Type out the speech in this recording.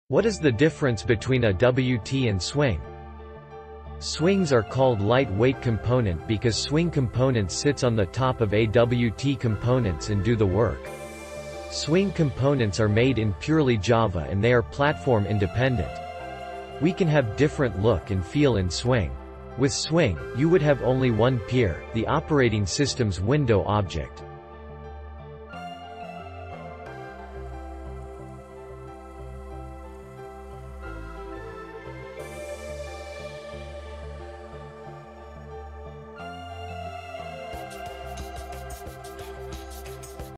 What is the difference between a WT and swing? Swings are called lightweight component because swing components sits on the top of AWT components and do the work. Swing components are made in purely Java and they are platform independent. We can have different look and feel in swing. With swing, you would have only one peer, the operating system's window object.